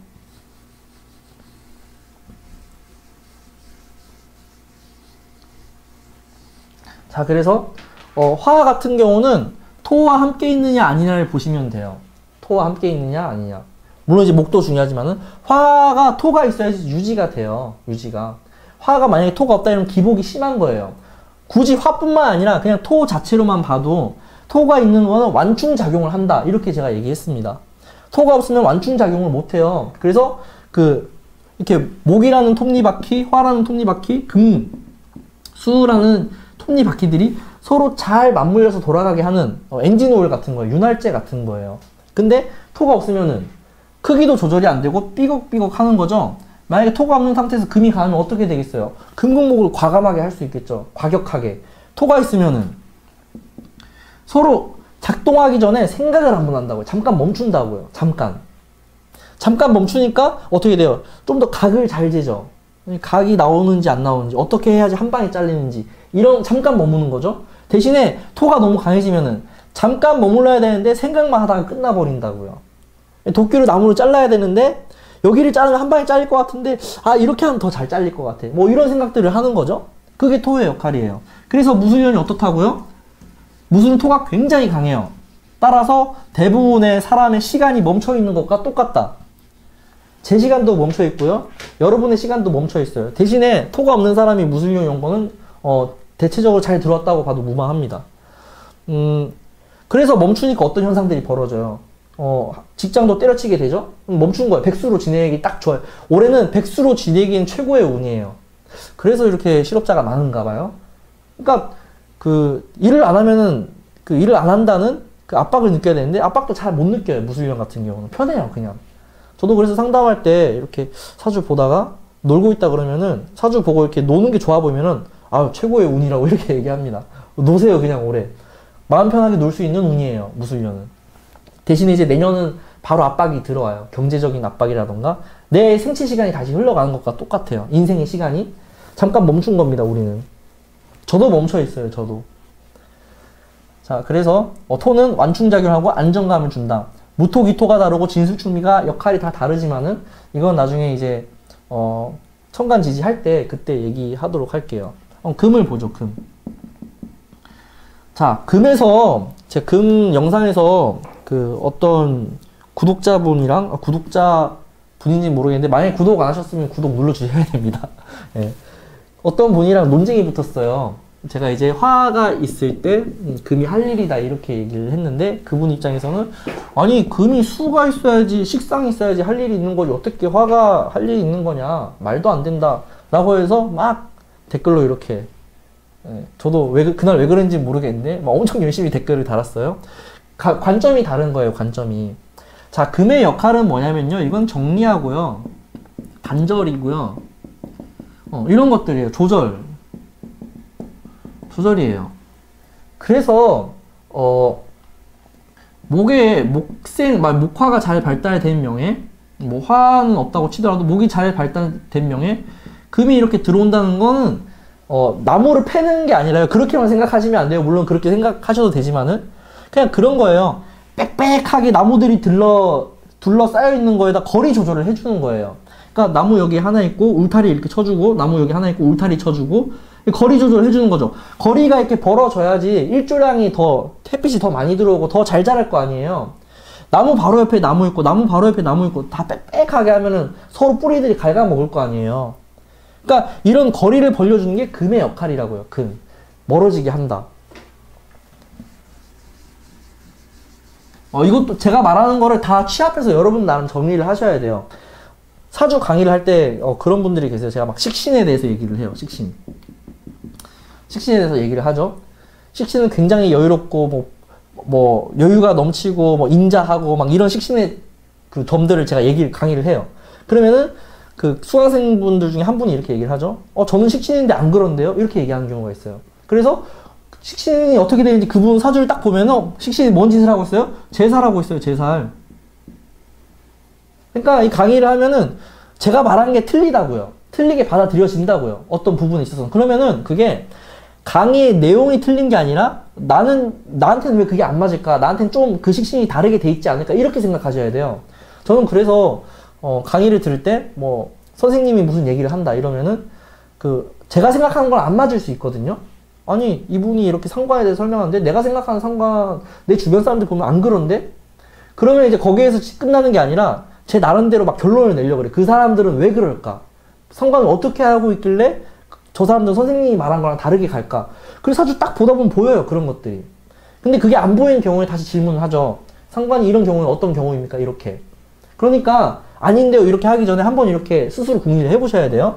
자, 그래서 화 같은 경우는 토와 함께 있느냐 아니냐를 보시면 돼요. 토와 함께 있느냐 아니냐. 물론 이제 목도 중요하지만은 화가 토가 있어야지 유지가 돼요. 유지가. 화가 만약에 토가 없다 이러면 기복이 심한 거예요. 굳이 화뿐만 아니라 그냥 토 자체로만 봐도 토가 있는 거는 완충작용을 한다. 이렇게 제가 얘기했습니다. 토가 없으면 완충작용을 못해요. 그래서 이렇게 목이라는 톱니바퀴, 화라는 톱니바퀴, 금, 수라는 톱니바퀴들이 서로 잘 맞물려서 돌아가게 하는 엔진 오일 같은 거예요. 윤활제 같은 거예요. 근데 토가 없으면은 크기도 조절이 안 되고 삐걱삐걱 하는 거죠. 만약에 토가 없는 상태에서 금이 가면 어떻게 되겠어요? 금국목을 과감하게 할 수 있겠죠. 과격하게. 토가 있으면은 서로 작동하기 전에 생각을 한번 한다고요. 잠깐 멈춘다고요. 잠깐 멈추니까 어떻게 돼요? 좀 더 각을 잘 재죠. 각이 나오는지 안 나오는지, 어떻게 해야지 한 방에 잘리는지, 이런 잠깐 머무는 거죠. 대신에 토가 너무 강해지면은 잠깐 머물러야 되는데 생각만 하다가 끝나버린다고요. 도끼로 나무를 잘라야 되는데 여기를 자르면 한 방에 잘릴 것 같은데 이렇게 하면 더 잘 잘릴 것 같아. 뭐 이런 생각들을 하는 거죠. 그게 토의 역할이에요. 그래서 무술년이 어떻다고요? 무술은 토가 굉장히 강해요. 따라서 대부분의 사람의 시간이 멈춰 있는 것과 똑같다. 제 시간도 멈춰 있고요. 여러분의 시간도 멈춰 있어요. 대신에 토가 없는 사람이 무술용 연거는 대체적으로 잘 들어왔다고 봐도 무방합니다. 그래서 멈추니까 어떤 현상들이 벌어져요. 직장도 때려치게 되죠? 멈춘 거예요. 백수로 지내기 딱 좋아요. 올해는 백수로 지내기엔 최고의 운이에요. 그래서 이렇게 실업자가 많은가 봐요. 그러니까 일을 안 하면은 일을 안 한다는 압박을 느껴야 되는데 압박도 잘 못 느껴요. 무술년 같은 경우는 편해요. 그냥. 저도 그래서 상담할 때 이렇게 사주 보다가 놀고 있다 그러면은 사주 보고 이렇게 노는 게 좋아 보이면은 최고의 운이라고 이렇게 얘기합니다. 노세요. 그냥 올해. 마음 편하게 놀 수 있는 운이에요. 무술년은. 대신에 이제 내년은 바로 압박이 들어와요. 경제적인 압박이라던가 내 생체 시간이 다시 흘러가는 것과 똑같아요. 인생의 시간이 잠깐 멈춘 겁니다. 우리는. 저도 멈춰 있어요. 저도. 자, 그래서 토는 완충작용하고 안정감을 준다. 무토, 기토가 다르고 진술충미가 역할이 다 다르지만은 이건 나중에 이제 천간지지 할 때 그때 얘기하도록 할게요. 금을 보죠. 금. 자, 금에서 제 금 영상에서 어떤 구독자분이랑 구독자 분인지 모르겠는데 만약에 구독 안 하셨으면 구독 눌러주셔야 됩니다. 예. 어떤 분이랑 논쟁이 붙었어요. 제가 이제 화가 있을 때 금이 할 일이다 이렇게 얘기를 했는데 그분 입장에서는 아니 금이 수가 있어야지 식상이 있어야지 할 일이 있는 거지 어떻게 화가 할 일이 있는 거냐 말도 안 된다 라고 해서 막 댓글로 이렇게 예, 저도 그날 왜 그런지 모르겠는데 막 엄청 열심히 댓글을 달았어요. 관점이 다른 거예요. 관점이. 자, 금의 역할은 뭐냐면요 이건 정리하고요 단절이고요 이런 것들이에요. 조절이에요. 그래서 목화가 잘 발달된 명에 뭐 화는 없다고 치더라도 목이 잘 발달된 명에 금이 이렇게 들어온다는 거는 나무를 패는 게 아니라요. 그렇게만 생각하시면 안 돼요. 물론 그렇게 생각하셔도 되지만은 그냥 그런 거예요. 빽빽하게 나무들이 둘러싸여 있는 거에다 거리 조절을 해주는 거예요. 그러니까 나무 여기 하나 있고 울타리 이렇게 쳐주고 나무 여기 하나 있고 울타리 쳐주고 거리 조절을 해주는 거죠. 거리가 이렇게 벌어져야지 일조량이 햇빛이 더 많이 들어오고 더 잘 자랄 거 아니에요. 나무 바로 옆에 나무 있고 나무 바로 옆에 나무 있고 다 빽빽하게 하면은 서로 뿌리들이 갉아먹을 거 아니에요. 그러니까 이런 거리를 벌려주는 게 금의 역할이라고요. 금. 멀어지게 한다. 이것도 제가 말하는 거를 다 취합해서 여러분 나름 정리를 하셔야 돼요. 사주 강의를 할 때 그런 분들이 계세요. 제가 막 식신에 대해서 얘기를 해요. 식신에 대해서 얘기를 하죠. 식신은 굉장히 여유롭고 뭐 여유가 넘치고 뭐 인자하고 막 이런 식신의 그 점들을 제가 강의를 해요. 그러면은 그 수강생분들 중에 한 분이 이렇게 얘기를 하죠. 저는 식신인데 안 그런데요? 이렇게 얘기하는 경우가 있어요. 그래서 식신이 어떻게 되는지 그분 사주를 딱 보면은 식신이 뭔 짓을 하고 있어요? 제살하고 있어요. 제살. 그러니까 이 강의를 하면은 제가 말하는 게 틀리다고요. 틀리게 받아들여진다고요. 어떤 부분에 있어서. 그러면은 그게 강의의 내용이 틀린 게 아니라 나한테는 왜 그게 안 맞을까? 나한테는 좀 그 식신이 다르게 돼 있지 않을까? 이렇게 생각하셔야 돼요. 저는 그래서 강의를 들을 때 뭐 선생님이 무슨 얘기를 한다 이러면은 제가 생각하는 건 안 맞을 수 있거든요. 아니 이분이 이렇게 상관에 대해서 설명하는데 내가 생각하는 상관 내 주변 사람들 보면 안 그런데? 그러면 이제 거기에서 끝나는 게 아니라 제 나름대로 막 결론을 내려고 그래. 그 사람들은 왜 그럴까? 상관을 어떻게 하고 있길래 저 사람들은 선생님이 말한 거랑 다르게 갈까? 그래서 사주 딱 보다 보면 보여요. 그런 것들이. 근데 그게 안 보이는 경우에 다시 질문을 하죠. 상관이 이런 경우는 어떤 경우입니까? 이렇게. 그러니까 아닌데요. 이렇게 하기 전에 한번 이렇게 스스로 궁리를 해보셔야 돼요.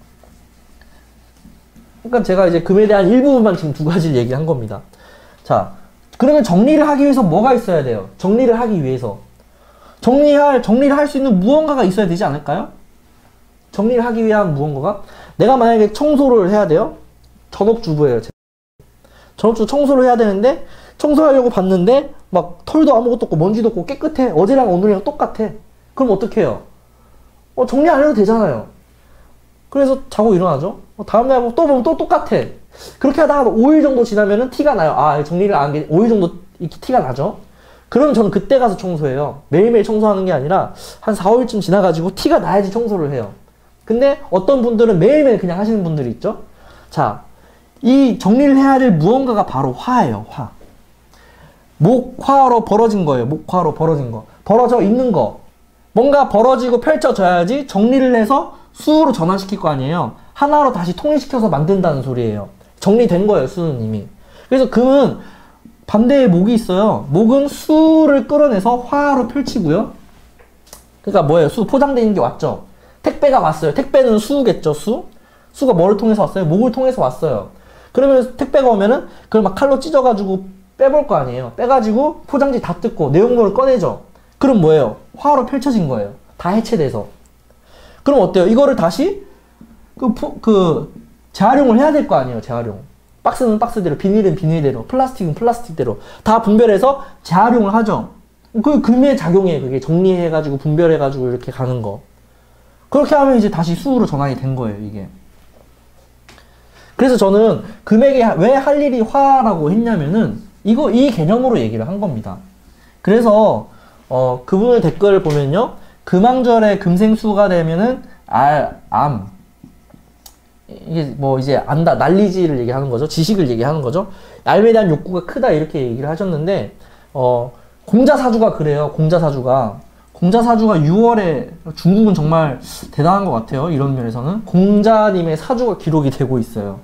그러니까 제가 이제 금에 대한 일부분만 지금 두 가지를 얘기한 겁니다. 자, 그러면 정리를 하기 위해서 뭐가 있어야 돼요? 정리를 하기 위해서. 정리를 할 수 있는 무언가가 있어야 되지 않을까요? 정리를 하기 위한 무언가가? 내가 만약에 청소를 해야 돼요? 전업주부예요. 전업주부 청소를 해야 되는데 청소하려고 봤는데 막 털도 아무것도 없고 먼지도 없고 깨끗해. 어제랑 오늘이랑 똑같아. 그럼 어떻게 해요? 정리 안 해도 되잖아요. 그래서 자고 일어나죠. 다음날 또 보면 또 똑같아. 그렇게 하다가 5일 정도 지나면은 티가 나요. 아, 정리를 안 한 게 5일 정도 이렇게 티가 나죠. 그럼 저는 그때 가서 청소해요. 매일매일 청소하는 게 아니라 한 4, 5일쯤 지나가지고 티가 나야지 청소를 해요. 근데 어떤 분들은 매일매일 그냥 하시는 분들이 있죠. 자, 이 정리를 해야 될 무언가가 바로 화예요. 화. 목화로 벌어진 거예요. 목화로 벌어진 거. 벌어져 있는 거. 뭔가 벌어지고 펼쳐져야지 정리를 해서 수로 전환시킬 거 아니에요. 하나로 다시 통일시켜서 만든다는 소리예요. 정리된 거예요. 수는 이미. 그래서 금은 반대의 목이 있어요. 목은 수를 끌어내서 화로 펼치고요. 그러니까 뭐예요? 수 포장되어 있는 게 왔죠. 택배가 왔어요. 택배는 수겠죠. 수가 뭐를 통해서 왔어요? 목을 통해서 왔어요. 그러면 택배가 오면은 그걸 막 칼로 찢어가지고 빼볼 거 아니에요. 빼가지고 포장지 다 뜯고 내용물을 꺼내죠. 그럼 뭐예요? 화로 펼쳐진 거예요. 다 해체돼서. 그럼 어때요? 이거를 다시 재활용을 해야 될 거 아니에요. 재활용. 박스는 박스대로, 비닐은 비닐대로, 플라스틱은 플라스틱대로 다 분별해서 재활용을 하죠. 그 금의 작용이에요. 그게 정리해가지고 분별해가지고 이렇게 가는 거. 그렇게 하면 이제 다시 수로 전환이 된 거예요. 이게. 그래서 저는 금에게 왜 할 일이 화라고 했냐면은 이 개념으로 얘기를 한 겁니다. 그래서 그분의 댓글을 보면요. 금왕절에 금생수가 되면은 이게 뭐 이제 안다, 난리지를 얘기하는 거죠. 지식을 얘기하는 거죠. 알에 대한 욕구가 크다 이렇게 얘기를 하셨는데 공자사주가 그래요. 공자사주가 공자사주가 6월에 중국은 정말 대단한 것 같아요. 이런 면에서는 공자님의 사주가 기록이 되고 있어요.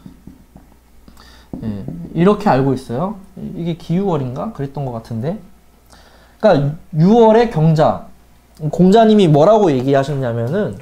예, 이렇게 알고 있어요. 이게 기유월인가? 그랬던 것 같은데. 그러니까 6월에 경자. 공자님이 뭐라고 얘기하셨냐면은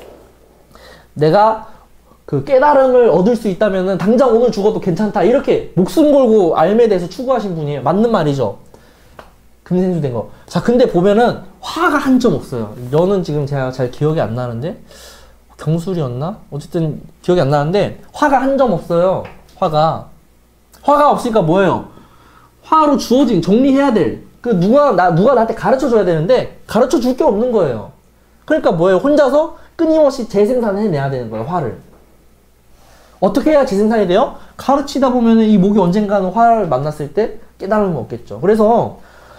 내가 그 깨달음을 얻을 수 있다면은 당장 오늘 죽어도 괜찮다. 이렇게 목숨 걸고 알매에 대해서 추구하신 분이에요. 맞는 말이죠. 금생수 된 거. 자, 근데 보면은 화가 한 점 없어요. 너는 지금 제가 잘 기억이 안 나는데 경술이었나? 어쨌든 기억이 안 나는데 화가 한 점 없어요. 화가 없으니까 뭐예요? 화로 주어진 정리해야 될 그 누가 나한테 가르쳐 줘야 되는데 가르쳐 줄 게 없는 거예요. 그러니까 뭐예요? 혼자서 끊임없이 재생산을 해내야 되는 거예요. 화를. 어떻게 해야 재생산이 돼요? 가르치다 보면은 이 목이 언젠가는 화를 만났을 때 깨달음을 얻겠죠. 그래서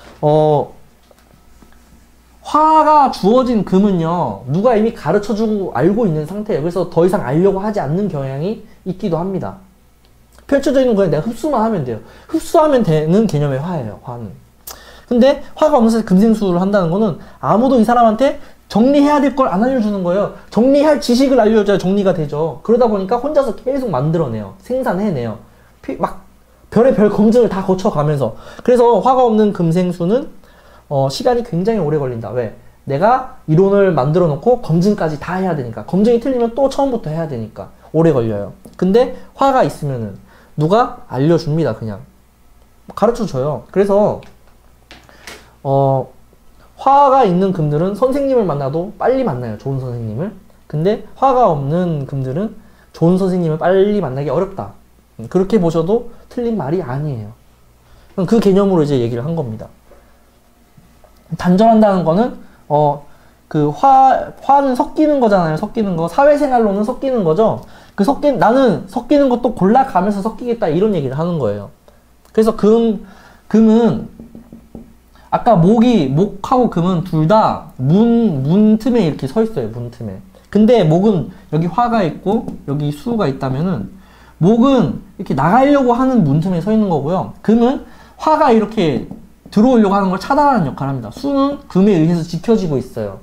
화가 주어진 금은요, 누가 이미 가르쳐주고 알고 있는 상태예요. 그래서 더 이상 알려고 하지 않는 경향이 있기도 합니다. 펼쳐져 있는 거에 내가 흡수만 하면 돼요. 흡수하면 되는 개념의 화예요, 화는. 근데 화가 없는 사람이 금생수를 한다는 거는 아무도 이 사람한테 정리해야 될 걸 안 알려주는 거예요. 정리할 지식을 알려줘야 정리가 되죠. 그러다 보니까 혼자서 계속 만들어내요. 생산해내요. 막 별의별 검증을 다 거쳐가면서. 그래서 화가 없는 금생수는 시간이 굉장히 오래 걸린다. 왜? 내가 이론을 만들어 놓고 검증까지 다 해야 되니까. 검증이 틀리면 또 처음부터 해야 되니까 오래 걸려요. 근데 화가 있으면은 누가 알려줍니다. 그냥 가르쳐줘요. 그래서 화가 있는 금들은 선생님을 만나도 빨리 만나요. 좋은 선생님을. 근데 화가 없는 금들은 좋은 선생님을 빨리 만나기 어렵다. 그렇게 보셔도 틀린 말이 아니에요. 그 개념으로 이제 얘기를 한 겁니다. 단절한다는 거는 그 화는 섞이는 거잖아요. 섞이는 거. 사회생활로는 섞이는 거죠. 나는 섞이는 것도 골라가면서 섞이겠다 이런 얘기를 하는 거예요. 그래서 금은 아까 목하고 금은 둘 다 문 틈에 이렇게 서 있어요. 문 틈에. 근데 목은 여기 화가 있고 여기 수가 있다면은 목은 이렇게 나가려고 하는 문 틈에 서 있는 거고요. 금은 화가 이렇게 들어오려고 하는 걸 차단하는 역할을 합니다. 수는 금에 의해서 지켜지고 있어요.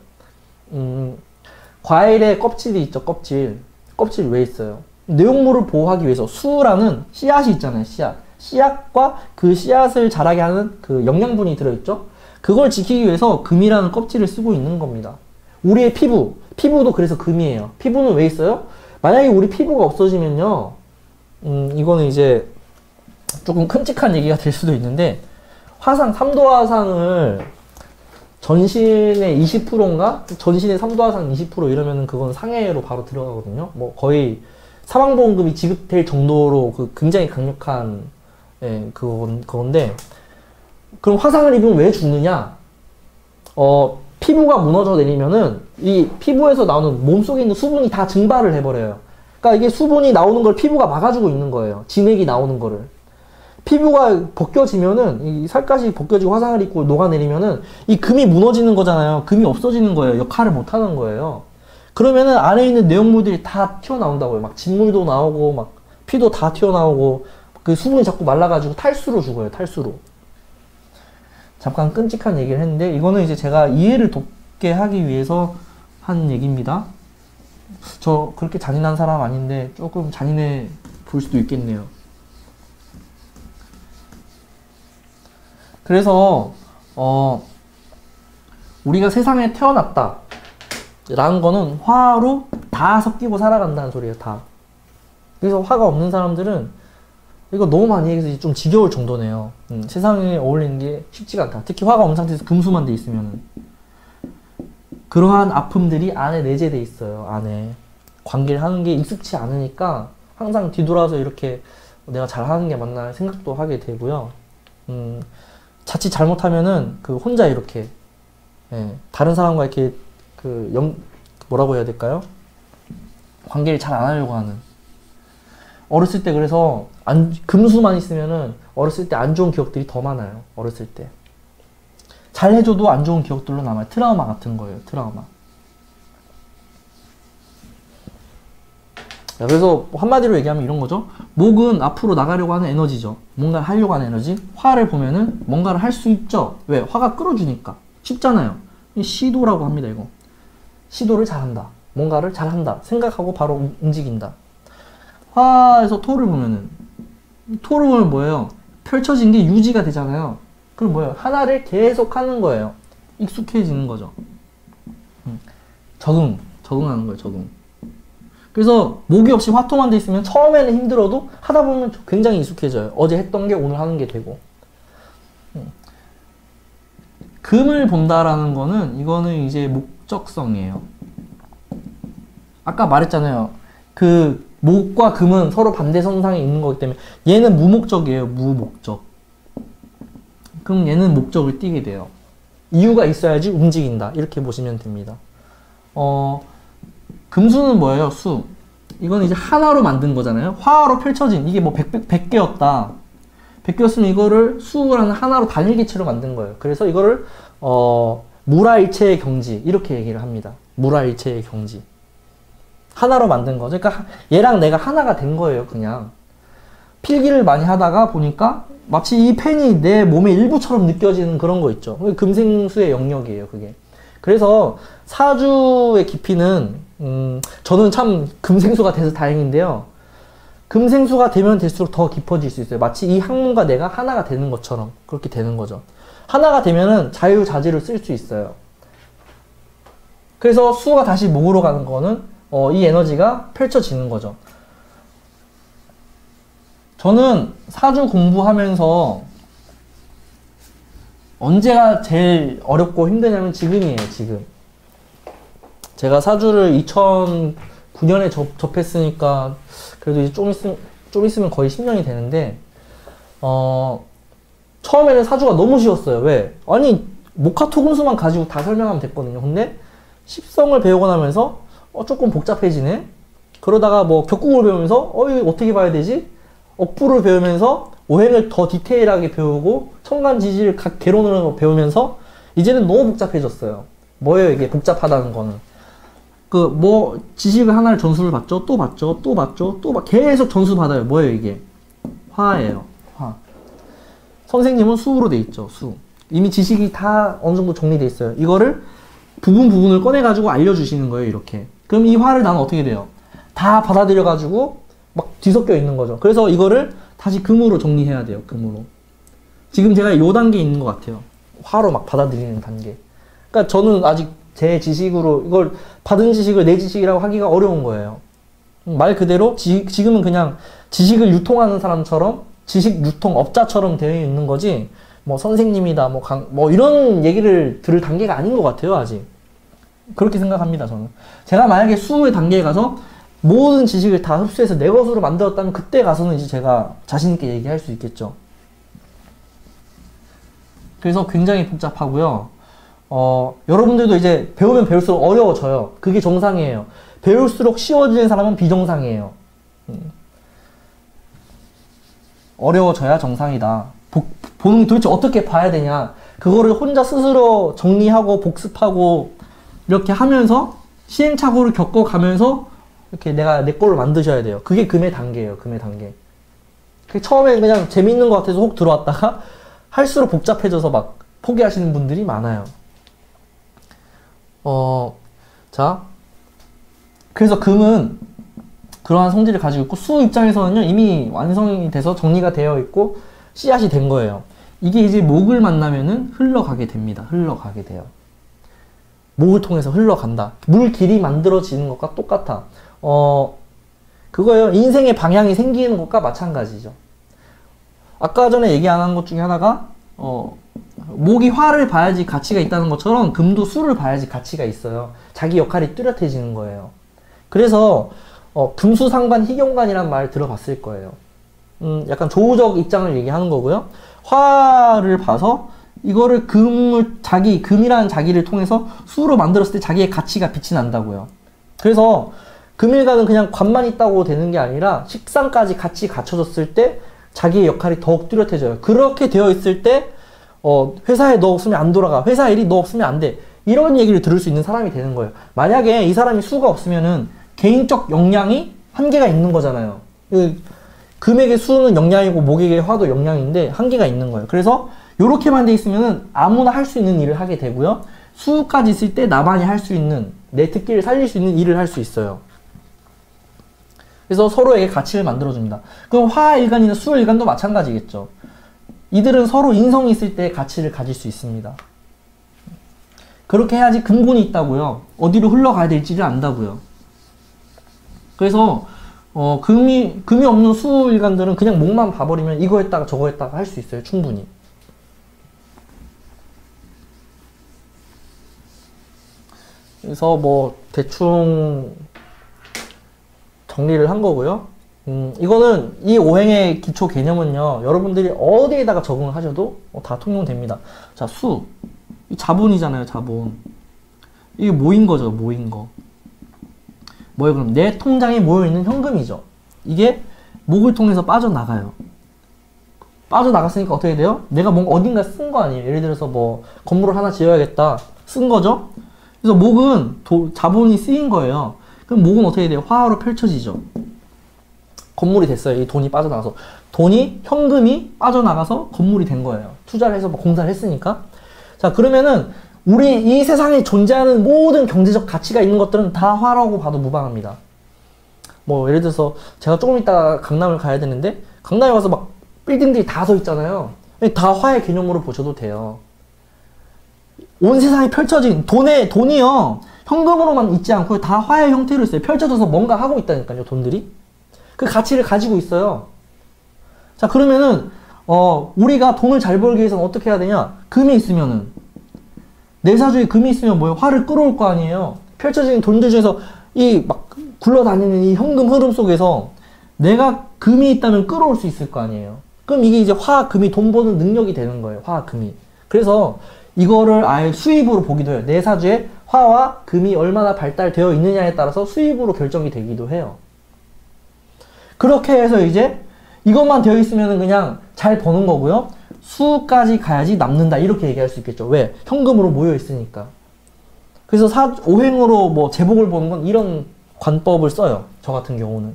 과일에 껍질이 있죠. 껍질 왜 있어요? 내용물을 보호하기 위해서. 수라는 씨앗이 있잖아요. 씨앗과 그 씨앗을 자라게 하는 그 영양분이 들어있죠. 그걸 지키기 위해서 금이라는 껍질을 쓰고 있는 겁니다. 우리의 피부도 그래서 금이에요. 피부는 왜 있어요? 만약에 우리 피부가 없어지면요, 이거는 이제 조금 끔찍한 얘기가 될 수도 있는데, 삼도화상을 전신의 20%인가? 전신의 삼도화상 20% 이러면은 그건 상해로 바로 들어가거든요. 뭐 거의 사망보험금이 지급될 정도로 굉장히 강력한 그건데, 그럼 화상을 입으면 왜 죽느냐? 피부가 무너져 내리면은 이 피부에서 나오는 몸속에 있는 수분이 다 증발을 해버려요. 그러니까 이게 수분이 나오는 걸 피부가 막아주고 있는 거예요. 진액이 나오는 거를. 피부가 벗겨지면은, 이 살갗이 벗겨지고 화상을 입고 녹아내리면은 이 금이 무너지는 거잖아요. 금이 없어지는 거예요. 역할을 못 하는 거예요. 그러면은 안에 있는 내용물들이 다 튀어나온다고요. 막 진물도 나오고, 막 피도 다 튀어나오고, 그 수분이 자꾸 말라가지고 탈수로 죽어요. 탈수로. 잠깐 끔찍한 얘기를 했는데, 이거는 이제 제가 이해를 돕게 하기 위해서 한 얘기입니다. 저 그렇게 잔인한 사람 아닌데 조금 잔인해 보일 수도 있겠네요. 그래서 우리가 세상에 태어났다 라는 거는 화로 다 섞이고 살아간다는 소리예요. 다. 그래서 화가 없는 사람들은 이거 너무 많이 얘기해서 좀 지겨울 정도네요. 세상에 어울리는 게 쉽지가 않다. 특히 화가 없는 상태에서 금수만 돼 있으면은. 그러한 아픔들이 안에 내재돼 있어요. 안에. 관계를 하는 게 익숙치 않으니까 항상 뒤돌아서 이렇게 내가 잘하는 게 맞나 생각도 하게 되고요. 자칫 잘못하면은 혼자 이렇게 다른 사람과 이렇게 뭐라고 해야 될까요? 관계를 잘 안 하려고 하는. 어렸을 때 그래서 금수만 있으면은 어렸을 때 안 좋은 기억들이 더 많아요. 어렸을 때. 잘 해줘도 안 좋은 기억들로 남아요. 트라우마 같은 거예요. 트라우마. 그래서 한마디로 얘기하면 이런 거죠. 목은 앞으로 나가려고 하는 에너지죠. 뭔가를 하려고 하는 에너지. 화를 보면은 뭔가를 할 수 있죠. 왜? 화가 끌어주니까. 쉽잖아요. 시도라고 합니다. 이거 시도를 잘한다, 뭔가를 잘한다, 생각하고 바로 움직인다. 화에서 토를 보면은, 토를 보면 뭐예요? 펼쳐진 게 유지가 되잖아요. 그럼 뭐예요? 하나를 계속 하는 거예요. 익숙해지는 거죠. 적응하는 거예요. 적응. 그래서 목이 없이 화토만 돼 있으면 처음에는 힘들어도 하다 보면 굉장히 익숙해져요. 어제 했던 게 오늘 하는 게 되고. 금을 본다라는 거는, 이거는 이제 목적성이에요. 아까 말했잖아요. 그 목과 금은 서로 반대선상에 있는 거기 때문에 얘는 무목적이에요. 무목적. 그럼 얘는 목적을 띠게 돼요. 이유가 있어야지 움직인다, 이렇게 보시면 됩니다. 금수는 뭐예요? 수. 이건 이제 하나로 만든 거잖아요. 화로 펼쳐진, 이게 뭐 100개였다. 100개였으면 이거를 수라는 하나로 단일기체로 만든 거예요. 그래서 이거를 무라일체의 경지, 이렇게 얘기를 합니다. 무라일체의 경지. 하나로 만든 거죠. 그러니까 얘랑 내가 하나가 된 거예요. 그냥 필기를 많이 하다가 보니까 마치 이 펜이 내 몸의 일부처럼 느껴지는 그런 거 있죠. 금생수의 영역이에요, 그게. 그래서 사주의 깊이는 저는 참 금생수가 돼서 다행인데요. 금생수가 되면 될수록 더 깊어질 수 있어요. 마치 이 학문과 내가 하나가 되는 것처럼 그렇게 되는 거죠. 하나가 되면은 자유자재로 쓸 수 있어요. 그래서 수가 다시 목으로 가는 거는 이 에너지가 펼쳐지는 거죠. 저는 사주 공부하면서 언제가 제일 어렵고 힘드냐면 지금이에요. 지금. 제가 사주를 2009년에 접했으니까 그래도 이제 좀 있으면 거의 10년이 되는데, 처음에는 사주가 너무 쉬웠어요. 왜? 아니, 목화토금수만 가지고 다 설명하면 됐거든요. 근데 십성을 배우고 나면서 조금 복잡해지네? 그러다가 뭐 격국을 배우면서 이거 어떻게 봐야 되지? 억부를 배우면서 오행을 더 디테일하게 배우고 천간지지를 각 개론으로 배우면서 이제는 너무 복잡해졌어요. 뭐예요 이게 복잡하다는 거는? 지식을 하나를 전수를 받죠, 또 받죠, 또 받죠, 계속 전수 받아요. 뭐예요 이게? 화예요. 화. 선생님은 수로 돼 있죠. 수. 이미 지식이 다 어느 정도 정리돼 있어요. 이거를 부분을 꺼내가지고 알려주시는 거예요. 이렇게. 그럼 이 화를 나는 어떻게 돼요? 다 받아들여가지고 막 뒤섞여 있는 거죠. 그래서 이거를 다시 금으로 정리해야 돼요. 금으로. 지금 제가 요 단계에 있는 것 같아요. 화로 막 받아들이는 단계. 그러니까 저는 아직 제 지식으로 이걸 받은 지식을 내 지식이라고 하기가 어려운 거예요. 말 그대로 지금은 그냥 지식을 유통하는 사람처럼 지식 유통업자처럼 되어 있는 거지, 뭐 선생님이다 뭐 이런 얘기를 들을 단계가 아닌 것 같아요. 아직. 그렇게 생각합니다. 저는. 제가 만약에 수의 단계에 가서 모든 지식을 다 흡수해서 내 것으로 만들었다면 그때 가서는 이제 제가 자신있게 얘기할 수 있겠죠. 그래서 굉장히 복잡하고요. 여러분들도 이제 배우면 배울수록 어려워져요. 그게 정상이에요. 배울수록 쉬워지는 사람은 비정상이에요. 어려워져야 정상이다. 보는 도대체 어떻게 봐야 되냐. 그거를 혼자 스스로 정리하고 복습하고 이렇게 하면서 시행착오를 겪어가면서 이렇게 내가 내 걸로 만드셔야 돼요. 그게 금의 단계예요. 금의 단계. 처음에 그냥 재밌는 것 같아서 혹 들어왔다가 할수록 복잡해져서 막 포기하시는 분들이 많아요. 자, 그래서 금은 그러한 성질을 가지고 있고, 수 입장에서는요 이미 완성이 돼서 정리가 되어 있고 씨앗이 된 거예요. 이게 이제 목을 만나면은 흘러가게 됩니다. 흘러가게 돼요. 목을 통해서 흘러간다. 물 길이 만들어지는 것과 똑같아. 그거예요. 인생의 방향이 생기는 것과 마찬가지죠. 아까 전에 얘기 안 한 것 중에 하나가 목이 화를 봐야지 가치가 있다는 것처럼 금도 수를 봐야지 가치가 있어요. 자기 역할이 뚜렷해지는 거예요. 그래서 금수상관 희경관이란 말 들어봤을 거예요. 약간 조우적 입장을 얘기하는 거고요. 화를 봐서 이거를 금이라는 자기를 통해서 수로 만들었을 때 자기의 가치가 빛이 난다고요. 그래서 금일간은 그냥 관만 있다고 되는 게 아니라 식상까지 같이 갖춰졌을 때 자기의 역할이 더욱 뚜렷해져요. 그렇게 되어 있을 때 회사에 너 없으면 안 돌아가. 회사 일이 너 없으면 안 돼. 이런 얘기를 들을 수 있는 사람이 되는 거예요. 만약에 이 사람이 수가 없으면은 개인적 역량이 한계가 있는 거잖아요. 금액의 수는 역량이고 목액의 화도 역량인데 한계가 있는 거예요. 그래서 요렇게만 돼 있으면은 아무나 할 수 있는 일을 하게 되고요. 수까지 있을 때 나만이 할 수 있는, 내 특기를 살릴 수 있는 일을 할 수 있어요. 그래서 서로에게 가치를 만들어줍니다. 그럼 화일간이나 수일간도 마찬가지겠죠. 이들은 서로 인성이 있을 때 가치를 가질 수 있습니다. 그렇게 해야지 근본이 있다고요. 어디로 흘러가야 될지를 안다고요. 그래서 금이 없는 수일간들은 그냥 목만 봐버리면 이거 했다가 저거 했다가 할 수 있어요. 충분히. 그래서 뭐 대충 정리를 한 거고요. 이거는 이 오행의 기초 개념은요, 여러분들이 어디에다가 적응을 하셔도 다 통용됩니다. 자, 수. 이 자본이잖아요, 자본. 이게 모인 거죠, 모인 거. 뭐예요, 그럼? 내 통장에 모여있는 현금이죠. 이게 목을 통해서 빠져나가요. 빠져나갔으니까 어떻게 돼요? 내가 뭔가 어딘가 쓴 거 아니에요. 예를 들어서 뭐, 건물을 하나 지어야겠다. 쓴 거죠? 그래서 목은 자본이 쓰인 거예요. 그럼 목은 어떻게 돼요? 화로 펼쳐지죠. 건물이 됐어요. 이 돈이 빠져나가서. 현금이 빠져나가서 건물이 된 거예요. 투자를 해서 뭐 공사를 했으니까. 자, 그러면은, 우리 이 세상에 존재하는 모든 경제적 가치가 있는 것들은 다 화라고 봐도 무방합니다. 뭐, 예를 들어서, 제가 조금 이따가 강남을 가야 되는데, 강남에 가서 막, 빌딩들이 다 서 있잖아요. 다 화의 개념으로 보셔도 돼요. 온 세상에 펼쳐진, 돈이요. 현금으로만 있지 않고 다 화의 형태로 있어요. 펼쳐져서 뭔가 하고 있다니까요, 돈들이. 그 가치를 가지고 있어요. 자, 그러면은, 우리가 돈을 잘 벌기 위해서는 어떻게 해야 되냐? 금이 있으면은, 내 사주에 금이 있으면 뭐예요? 화를 끌어올 거 아니에요? 펼쳐지는 돈들 중에서 이 막 굴러다니는 이 현금 흐름 속에서 내가 금이 있다면 끌어올 수 있을 거 아니에요? 그럼 이게 이제 화, 금이 돈 버는 능력이 되는 거예요. 화, 금이. 그래서 이거를 아예 수입으로 보기도 해요. 내 사주에 화와 금이 얼마나 발달되어 있느냐에 따라서 수입으로 결정이 되기도 해요. 그렇게 해서 이제 이것만 되어 있으면 그냥 잘 버는 거고요. 수까지 가야지 남는다. 이렇게 얘기할 수 있겠죠. 왜? 현금으로 모여 있으니까. 그래서 오행으로 뭐 제복을 보는 건 이런 관법을 써요. 저 같은 경우는.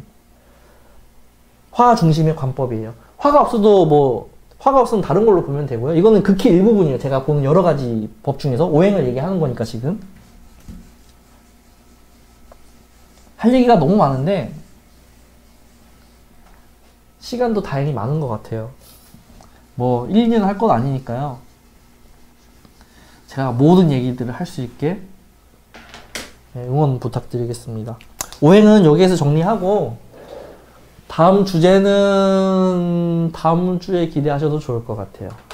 화 중심의 관법이에요. 화가 없으면 다른 걸로 보면 되고요. 이거는 극히 일부분이에요. 제가 보는 여러 가지 법 중에서 오행을 얘기하는 거니까 지금. 할 얘기가 너무 많은데 시간도 다행히 많은 것 같아요. 뭐 1, 2년 할 건 아니니까요. 제가 모든 얘기들을 할 수 있게 응원 부탁드리겠습니다. 오행은 여기에서 정리하고 다음 주제는 다음 주에 기대하셔도 좋을 것 같아요.